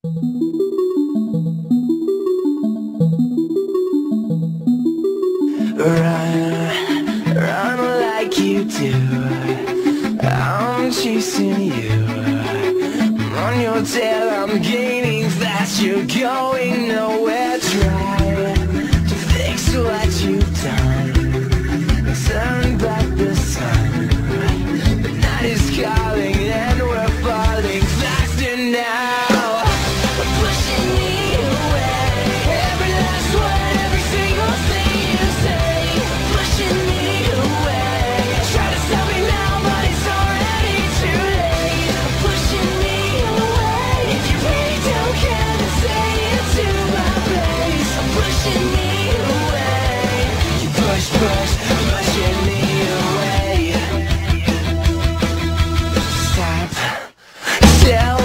Run, run like you do. I'm chasing you. I'm on your tail, I'm gaining fast. You're going nowhere. Try to fix what you've done. Turn back the sun. The night is calling and we're falling faster now. Pushing me away. Every last word, every single thing you say. Pushing me away. Try to stop me now, but it's already too late. Pushing me away. If you really don't care, then say it to my face. Pushing me away. You push, pushing me away. Stop. Tell